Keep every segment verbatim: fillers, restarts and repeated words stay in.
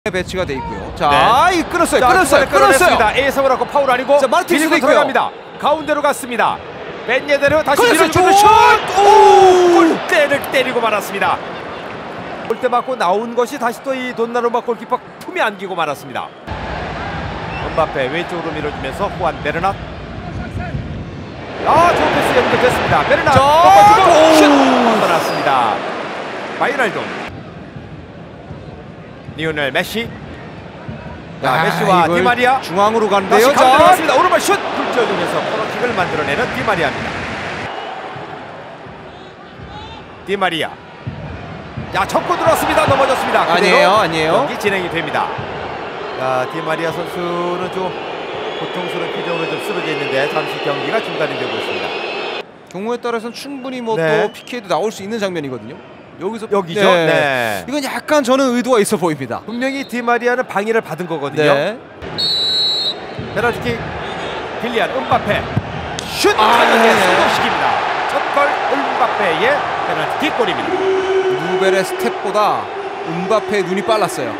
배치가 돼 있고요. 자, 네. 이 끊었어요. 자, 끊었어요. 끊었어요. 에이서브를 하고 파울 아니고 자, 마르티스도 들어갑니다. 가운데로 갔습니다. 벤예데르 다시 밀어주고 슛! 오! 골대를 때리고 말았습니다. 골대 맞고 나온 것이 다시 또 이 돈나루마 골키퍼 품에 안기고 말았습니다. 음바페 왼쪽으로 밀어주면서 후안 베르낫. 아, 좋은 패스 연결됐습니다. 베르낫 꺾어주고 슛! 벗어났습니다. 바이랄돈. 리오넬 메시. 자, 야, 메시와 디마리아 중앙으로 가는데요. 다시 가운데로 갔습니다. 오른발 슛! 굴절중에서 코너킥을 만들어내는 디마리아입니다. 디마리아. 자, 쳤고 들어왔습니다. 넘어졌습니다. 아니에요, 아니에요. 경기 진행이 됩니다. 자, 디마리아 선수는 좀 고통스러운 표정으로 좀 쓰러져 있는데 잠시 경기가 중단이 되고 있습니다. 경우에 따라서는 충분히 뭐 또 네. 피케도 나올 수 있는 장면이거든요. 여기서 여기죠. 네. 네. 이건 약간 저는 의도가 있어 보입니다. 분명히 디마리아는 방해를 받은 거거든요. 네. 페널티킥. 킬리안 음바페 슛! 아, 네. 네. 성공시킵니다. 첫골 음바페의 페널티킥 골입니다. 루벨의 스텝보다 음바페의 눈이 빨랐어요.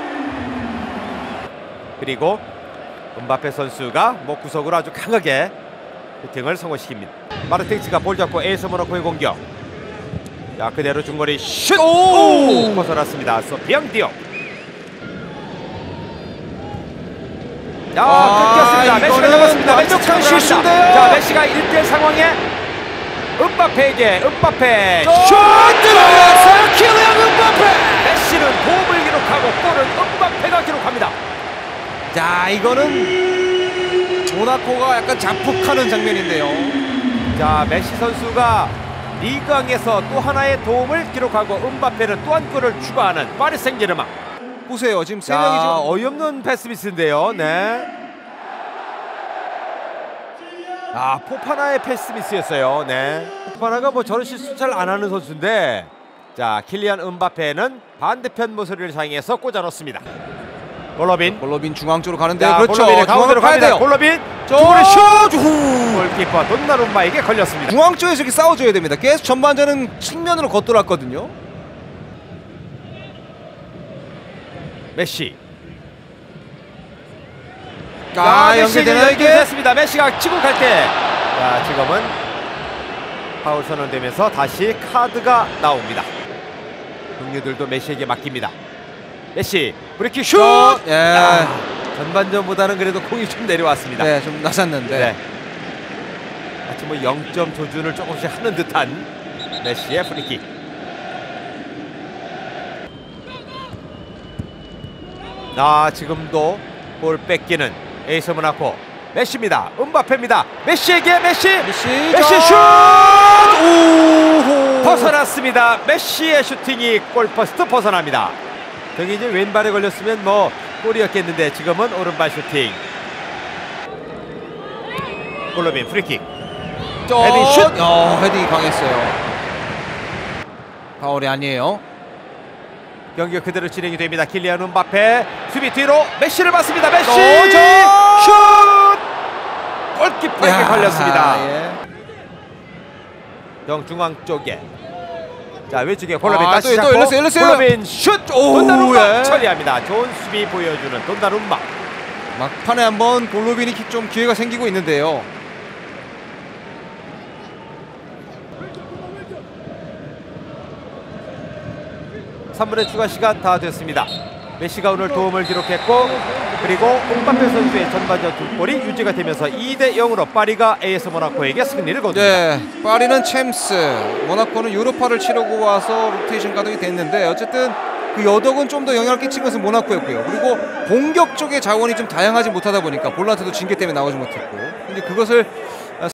그리고 음바페 선수가 뭐 구석으로 아주 강하게 슈팅을 성공시킵니다. 마르텍스가 볼 잡고 에이스 모나코의 공격. 자, 그대로 중거리 슛! 오! 벗어났습니다. 소피앙 디옵. 자, 아, 끊겼습니다. 메시가 잡았습니다. 완벽한 실수인데요. 자, 메시가 일 대 일 상황에 음바페에게 음바페 슛! 들어갔어요. 킬리안 음바페. 메시는 도움을 기록하고 골은 음바페가 기록합니다. 자, 이거는 모나코가 약간 자폭하는 장면인데요. 자, 메시 선수가 리그왕에서 또 하나의 도움을 기록하고 음바페는 또 한 골을 추가하는 파리 생제르맹. 보세요. 지금 세 자, 명이 지금 어이없는 패스미스인데요. 네. 아, 포파나의 패스미스였어요. 네. 포파나가 뭐 저런 실수 잘 안 하는 선수인데, 자, 킬리안 음바페는 반대편 모서리를 사용해서 꽂아 넣습니다. 골로빈. 골로빈 중앙 쪽으로 가는데요. 자, 그렇죠. 골로빈이 가운데로 가야 갑니다. 돼요. 골로빈. 중거리 슛! 골키퍼 돈나룸마에게 걸렸습니다. 중앙 쪽에서 이렇게 싸워줘야 됩니다. 계속 전반전은 측면으로 걷돌았거든요. 메시. 아, 연결되나요 이게? 됐습니다. 메시가 치고 갈 때, 자, 지금은 파울 선언되면서 다시 카드가 나옵니다. 동료들도 메시에게 맡깁니다. 메시 브레이킹 슛! 예. 아, 전반전보다는 그래도 공이 좀 내려왔습니다. 네, 좀 낮았는데. 네. 마치 뭐 영 점 조준을 조금씩 하는 듯한 메시의 프리킥. 아, 지금도 볼 뺏기는 에이스 모나코 메시입니다. 음바페입니다. 메시에게 메시 메시, 메시 슛! 오! 벗어났습니다. 메시의 슈팅이 골포스트 벗어납니다. 저기 이제 왼발에 걸렸으면 뭐 골이었겠는데 지금은 오른발 슈팅. 골로빈 프리킥. 헤딩 슛! 어, 헤딩이 강했어요. 파울이 아니에요. 경기가 그대로 진행이 됩니다. 킬리안 음바페 수비 뒤로 메시를 받습니다. 메시 어, 슛! 골키퍼에게 야, 걸렸습니다. 예. 정중앙 쪽에. 자, 왼쪽에 골로빈 아, 다시 또, 또 잡고 열렸어요, 열렸어요. 골로빈 슛! 오, 돈나룸마 예. 처리합니다. 좋은 수비 보여주는 돈나룸마. 막판에 한번 골로빈이 킥 좀 기회가 생기고 있는데요. 삼 분의 추가 시간 다 됐습니다. 메시가 오늘 도움을 기록했고, 그리고 음바페 선수의 전반전 두 골이 유지가 되면서 이 대 영으로 파리가 에이에스 모나코에게 승리를 거둡니다. 네, 파리는 챔스, 모나코는 유로파를 치르고 와서 로테이션 가동이 됐는데 어쨌든 그 여덕은 좀 더 영향을 끼친 것은 모나코였고요. 그리고 공격 쪽의 자원이 좀 다양하지 못하다 보니까 볼란트도 징계 때문에 나오지 못했고, 근데 그것을